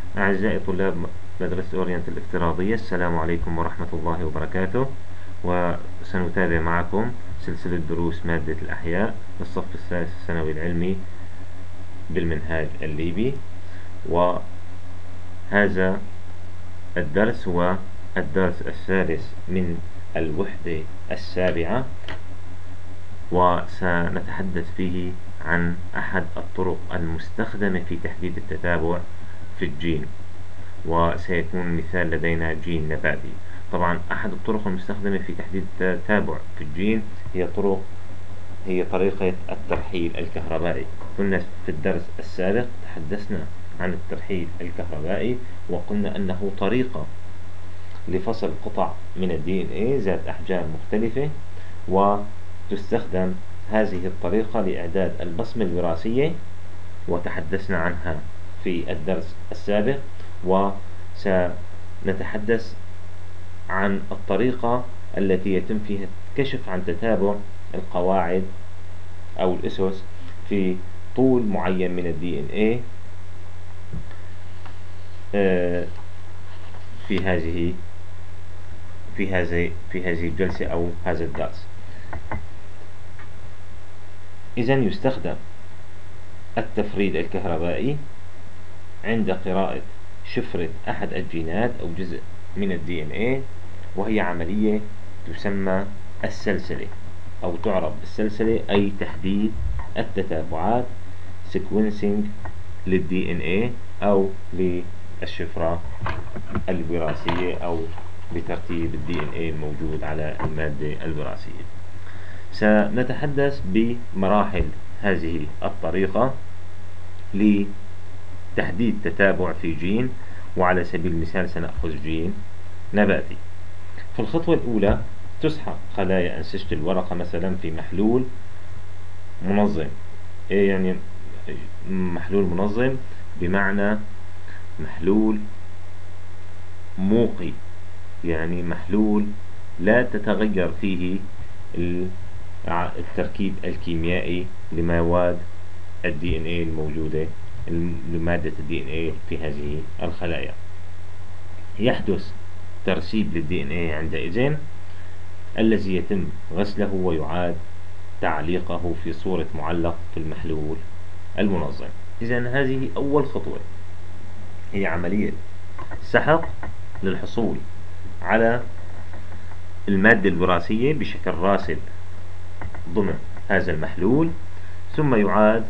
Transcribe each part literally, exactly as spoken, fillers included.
أعزائي طلاب مدرسة أورينت الافتراضية، السلام عليكم ورحمة الله وبركاته. وسنتابع معكم سلسلة دروس مادة الأحياء للصف الثالث الثانوي العلمي بالمنهاج الليبي. وهذا الدرس هو الدرس الثالث من الوحدة السابعة، وسنتحدث فيه عن أحد الطرق المستخدمة في تحديد التتابع في الجين، وسيكون مثال لدينا جين نباتي. طبعا أحد الطرق المستخدمة في تحديد التتابع في الجين هي طرق هي طريقة الترحيل الكهربائي. كنا في الدرس السابق تحدثنا عن الترحيل الكهربائي، وقلنا أنه طريقة لفصل قطع من الدي إن إيه ذات أحجام مختلفة، وتستخدم هذه الطريقة لإعداد البصمة الوراثية، وتحدثنا عنها في الدرس السابق. وسنتحدث عن الطريقة التي يتم فيها الكشف عن تتابع القواعد أو الأسس في طول معين من الدي إن إيه في هذه في هذه في هذه الجلسة أو هذا الدرس. إذن يستخدم التفريد الكهربائي عند قراءة شفرة أحد الجينات أو جزء من الدي إن إيه، وهي عملية تسمى السلسلة أو تعرف بالسلسلة، أي تحديد التتابعات sequencing للدي إن إيه أو للشفرة الوراثية أو بترتيب الدي إن إيه الموجود على المادة الوراثية. سنتحدث بمراحل هذه الطريقة لتحديد تتابع في جين، وعلى سبيل المثال سنأخذ جين نباتي. في الخطوة الأولى تسحق خلايا أنسجة الورقة مثلا في محلول منظم. إيه يعني محلول منظم؟ بمعنى محلول موقي، يعني محلول لا تتغير فيه التركيب الكيميائي لمواد الدي إن إيه الموجودة لمادة الدي إن إيه في هذه الخلايا. يحدث ترسيب للدي إن إيه عندئذ، الذي يتم غسله ويعاد تعليقه في صورة معلق في المحلول المنظم. إذن هذه أول خطوة، هي عملية سحق للحصول على المادة الوراثية بشكل راسب ضمن هذا المحلول، ثم يعاد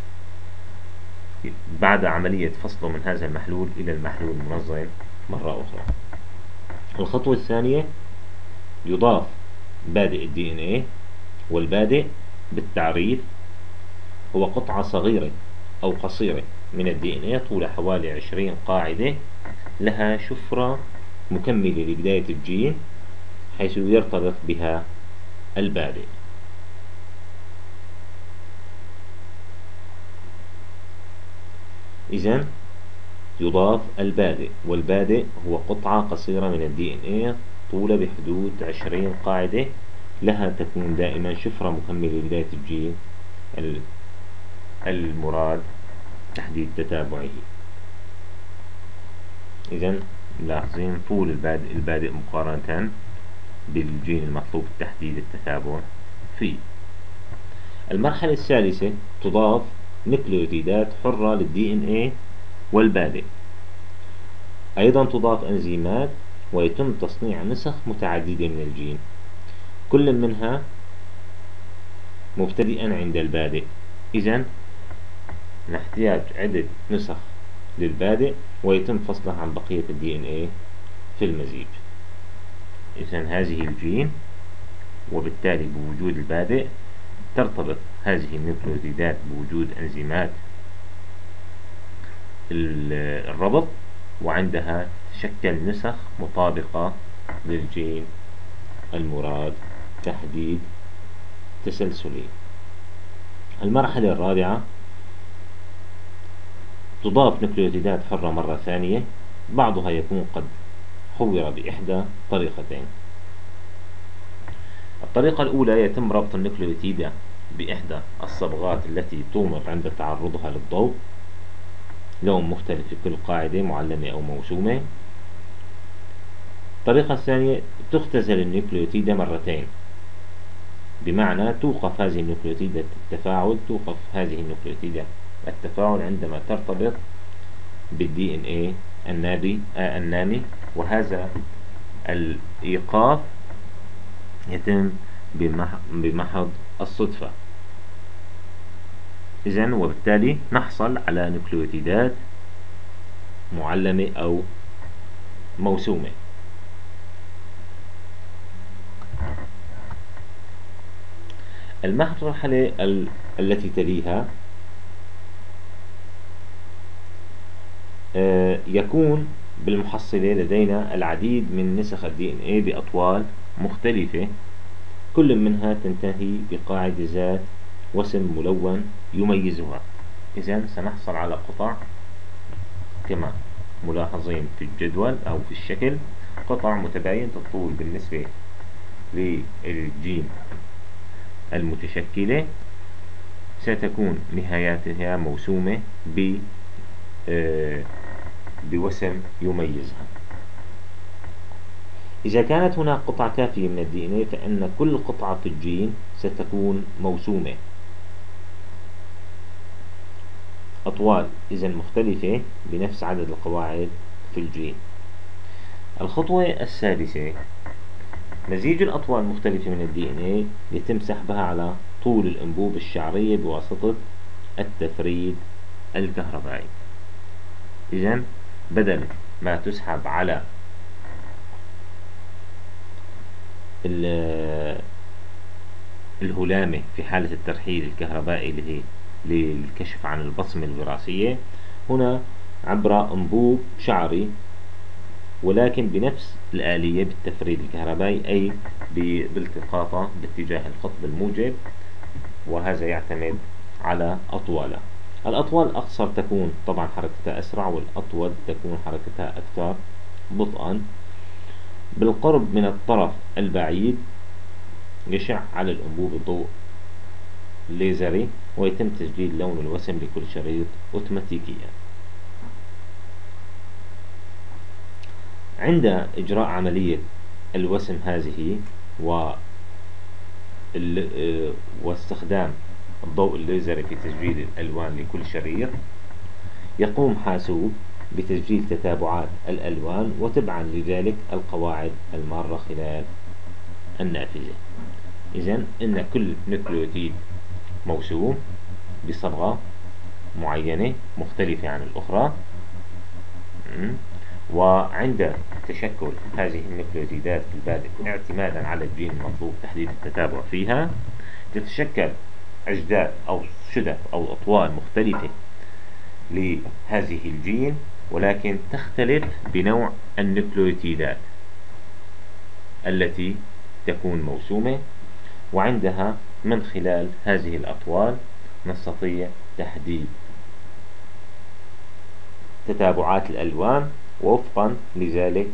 بعد عملية فصله من هذا المحلول إلى المحلول المنظم مرة أخرى. الخطوة الثانية يضاف بادئ الدي إن إيه، والبادئ بالتعريف هو قطعة صغيرة أو قصيرة من الدي إن إيه طولها حوالي عشرين قاعدة، لها شفرة مكملة لبداية الجين حيث يرتبط بها البادئ. إذن يضاف البادئ، والبادئ هو قطعة قصيرة من الدي إن إيه طولها بحدود عشرين قاعدة، لها تكون دائما شفرة مكملة لبداية الجين المراد تحديد تتابعه. إذن ملاحظين طول البادئ, البادئ مقارنة بالجين المطلوب تحديد التتابع فيه. المرحلة الثالثة تضاف نيوكليوتيدات حرة للدي إن إيه والبادئ، أيضا تضاف أنزيمات، ويتم تصنيع نسخ متعددة من الجين، كل منها مبتدئا عند البادئ. إذن نحتاج عدة نسخ للبادئ، ويتم فصلها عن بقية الدي إن إيه في المزيج. إذن هذه الجين، وبالتالي بوجود البادئ ترتبط هذه النيوكليوتيدات بوجود أنزيمات الربط، وعندها تشكل نسخ مطابقة للجين المراد تحديد تسلسلي. المرحلة الرابعة تضاف نيوكليوتيدات حرة مرة ثانية، بعضها يكون قد حور بإحدى طريقتين. الطريقة الأولى يتم ربط النيوكليوتيدة بإحدى الصبغات التي تومر عند تعرضها للضوء، لون مختلف في كل قاعدة معلمة أو موسومة. الطريقة الثانية تختزل النيوكليوتيدة مرتين، بمعنى توقف هذه النيوكليوتيدة التفاعل توقف هذه النيوكليوتيدة التفاعل عندما ترتبط بالدي ان ايه النابي آه النامي، وهذا الإيقاف يتم بمحض الصدفة. إذن وبالتالي نحصل على نيوكليوتيدات معلمة أو موسومة. المرحلة ال... التي تليها آه يكون بالمحصلة لدينا العديد من نسخ الدي ان ايه بأطوال مختلفة، كل منها تنتهي بقاعدة ذات وسم ملون يميزها. إذن سنحصل على قطع كما ملاحظين في الجدول أو في الشكل، قطع متباينة الطول بالنسبة للجين المتشكلة، ستكون نهاياتها موسومة ب بوسم يميزها. إذا كانت هناك قطعة كافية من الدي ان ايه فإن كل قطعة في الجين ستكون موسومة أطوال إذا مختلفة بنفس عدد القواعد في الجين. الخطوة السادسة مزيج الأطوال المختلفة من الدي ان ايه يتم سحبها على طول الأنبوب الشعرية بواسطة التفريد الكهربائي. إذن بدل ما تسحب على الهلامة في حالة الترحيل الكهربائي اللي هي للكشف عن البصمة الوراثية، هنا عبر أنبوب شعري ولكن بنفس الآلية بالتفريد الكهربائي، أي بالتقاطه باتجاه القطب الموجب، وهذا يعتمد على أطوالها. الأطوال الأقصر تكون طبعا حركتها أسرع، والأطول تكون حركتها أكثر بطئا. بالقرب من الطرف البعيد يشع على الأنبوب الضوء الليزري ويتم تسجيل لون الوسم لكل شريط أوتوماتيكيا. عند إجراء عملية الوسم هذه و واستخدام الضوء الليزري في تسجيل الألوان لكل شريط، يقوم حاسوب بتسجيل تتابعات الألوان وتبعا لذلك القواعد المارة خلال النافذة. إذن إن كل نيوكليوتيد موسوم بصبغة معينة مختلفة عن الأخرى، وعند تشكل هذه النيوكليوتيدات في البادئ اعتمادا على الجين المطلوب تحديد التتابع فيها، تتشكل أجداد أو شدف أو أطوال مختلفة لهذه الجين، ولكن تختلف بنوع النيوكليوتيدات التي تكون موسومة، وعندها من خلال هذه الأطوال نستطيع تحديد تتابعات الألوان، ووفقا لذلك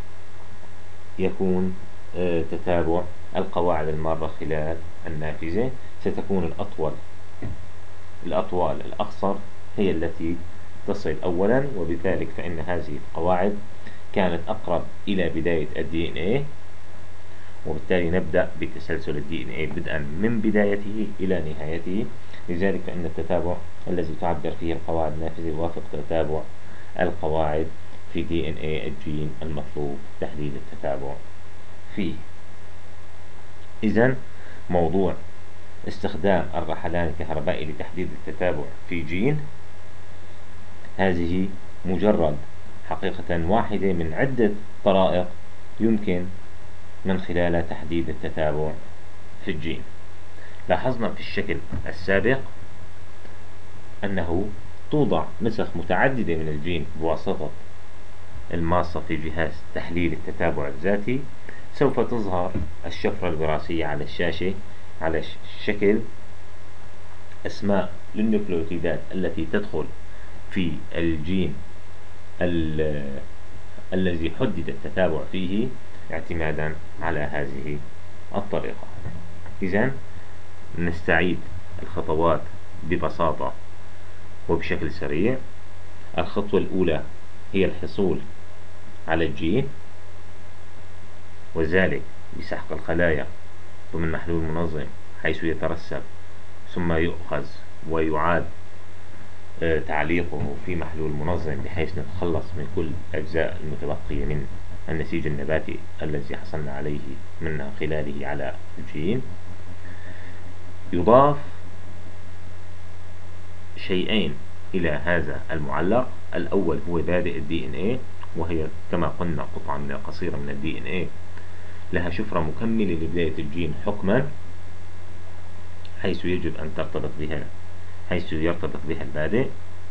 يكون تتابع القواعد المارة خلال النافذة. ستكون الأطول الأطوال الأقصر هي التي تصل أولا، وبذلك فإن هذه القواعد كانت أقرب إلى بداية الدي ان ايه، وبالتالي نبدأ بتسلسل الدي ان ايه بدءا من بدايته إلى نهايته. لذلك فإن التتابع الذي تعبر فيه القواعد النافذة يوافق تتابع القواعد في دي ان ايه الجين المطلوب تحديد التتابع فيه. إذن موضوع استخدام الرحلان الكهربائي لتحديد التتابع في جين هذه مجرد حقيقة واحدة من عدة طرائق يمكن من خلالها تحديد التتابع في الجين. لاحظنا في الشكل السابق أنه توضع نسخ متعددة من الجين بواسطة الماصة في جهاز تحليل التتابع الذاتي. سوف تظهر الشفرة الوراثية على الشاشة على شكل أسماء للنيوكليوتيدات التي تدخل في الجين الذي حدد التتابع فيه اعتمادا على هذه الطريقة. إذن نستعيد الخطوات ببساطة وبشكل سريع. الخطوة الأولى هي الحصول على الجين، وذلك بسحق الخلايا ضمن محلول منظم حيث يترسب، ثم يؤخذ ويعاد تعليقه في محلول منظم بحيث نتخلص من كل الأجزاء المتبقية من النسيج النباتي الذي حصلنا عليه منها خلاله على الجين. يضاف شيئين إلى هذا المعلق. الأول هو بادئ الدي إن إيه، وهي كما قلنا قطعة من قصيرة من الدي إن إيه لها شفرة مكملة لبداية الجين حكما، حيث يجب أن ترتبط بها حيث يرتبط بها البادئ.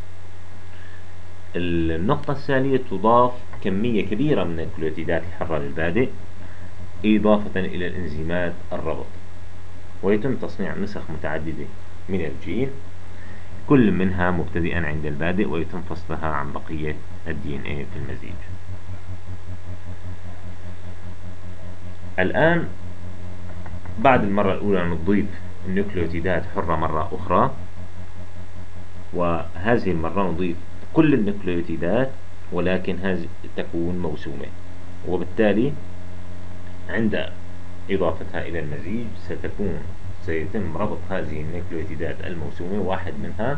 النقطة الثانية تضاف كمية كبيرة من النيوكليوتيدات الحرة للبادئ إضافة إلى الإنزيمات الربط، ويتم تصنيع نسخ متعددة من الجين كل منها مبتدئا عند البادئ، ويتم فصلها عن بقية الدي إن إيه في المزيج. الآن بعد المرة الأولى نضيف النيوكليوتيدات حرة مرة أخرى، وهذه المرة نضيف كل النيوكليوتيدات ولكن هذه تكون موسومة، وبالتالي عند إضافتها إلى المزيج ستكون سيتم ربط هذه النيوكليوتيدات الموسومة واحد منها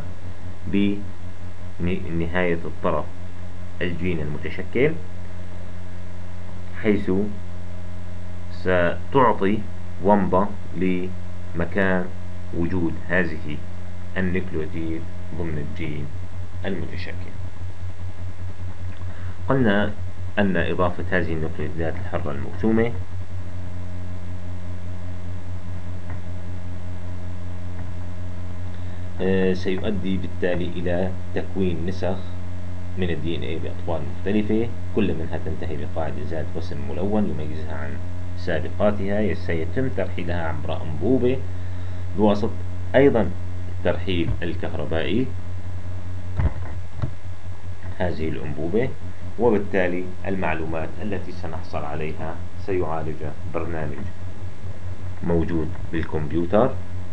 بنهاية الطرف الجين المتشكل، حيث ستعطي ومضة لمكان وجود هذه النيوكليوتيد ضمن الجين المتشكل. قلنا أن إضافة هذه النيوكليوتيدات الحرة الموسومة سيؤدي بالتالي إلى تكوين نسخ من الدي إن إيه بأطوال مختلفة، كل منها تنتهي بقاعدة ذات وسم ملون يميزها عن سابقاتها، سيتم ترحيلها عبر أنبوبة بواسطة أيضا الترحيل الكهربائي هذه الأنبوبة، وبالتالي المعلومات التي سنحصل عليها سيعالجها برنامج موجود بالكمبيوتر،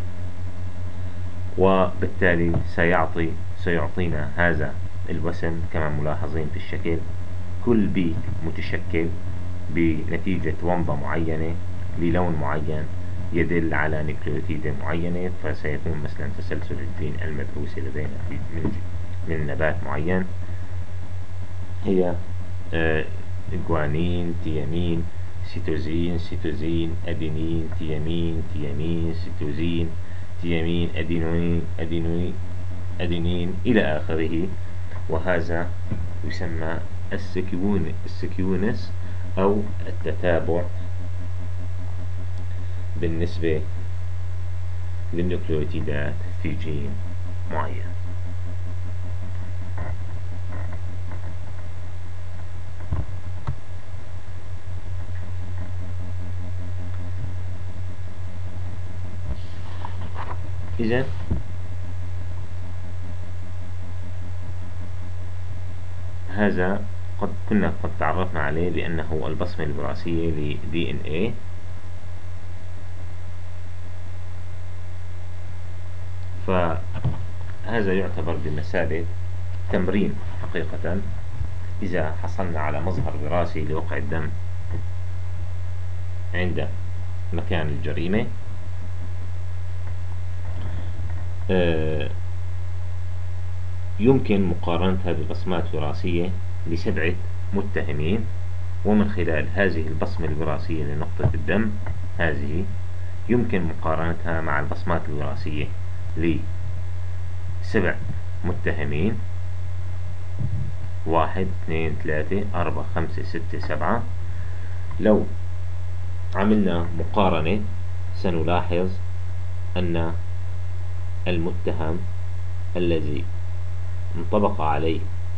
وبالتالي سيعطي سيعطينا هذا الوسم كما ملاحظين في الشكل، كل بيت متشكل بنتيجة ومضة معينة للون معين يدل على نيوكليوتيدة معينة، فسيكون مثلا تسلسل الجين المدروسة لدينا من من نبات معين هي آه جوانين، تيامين، سيتوزين، سيتوزين، أدينين، تيامين، تيامين، سيتوزين، تيامين، أدينوين، أدينوين، أدينين إلى آخره. وهذا يسمى السكيون السكيونس أو التتابع بالنسبة للنيوكليوتيدات في جين معين. إذن هذا قد كنا قد تعرفنا عليه بأنه البصمة الوراثية ل دي إن إيه. فهذا يعتبر بمثابة تمرين حقيقة. إذا حصلنا على مظهر وراثي لوقع الدم عند مكان الجريمة، يمكن مقارنتها ببصمات وراثية لسبعة متهمين، ومن خلال هذه البصمة الوراثية لنقطة الدم هذه يمكن مقارنتها مع البصمات الوراثية لسبع متهمين، واحد اثنين ثلاثة أربعة خمسة ستة سبعة. لو عملنا مقارنة سنلاحظ أن المتهم الذي انطبق عليه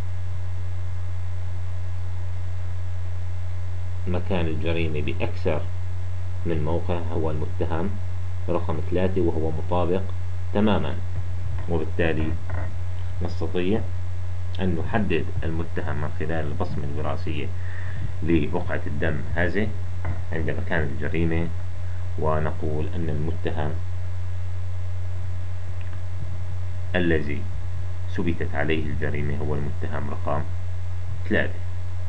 مكان الجريمة بأكثر من موقع هو المتهم رقم ثلاثة، وهو مطابق تماما، وبالتالي نستطيع أن نحدد المتهم من خلال البصمة الوراثية لبقعة الدم هذه عند مكان الجريمة، ونقول أن المتهم الذي ثبتت عليه الجريمة هو المتهم رقم ثلاثة.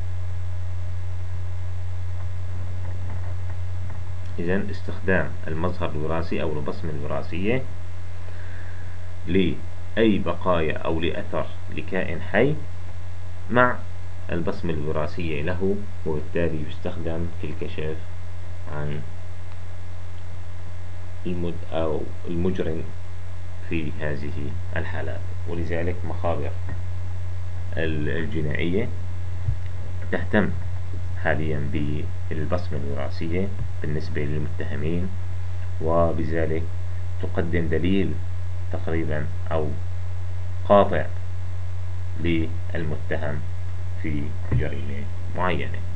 إذن استخدام المظهر الوراثي أو البصمة الوراثية لأي بقايا أو لأثر لكائن حي مع البصمة الوراثية له، وبالتالي يستخدم في الكشف عن المد أو المجرم في هذه الحالات. ولذلك مخابر الجنائية تهتم حاليا بالبصمة الوراثية بالنسبة للمتهمين، وبذلك تقدم دليل تقريبا أو قاطع للمتهم في جريمة معينة.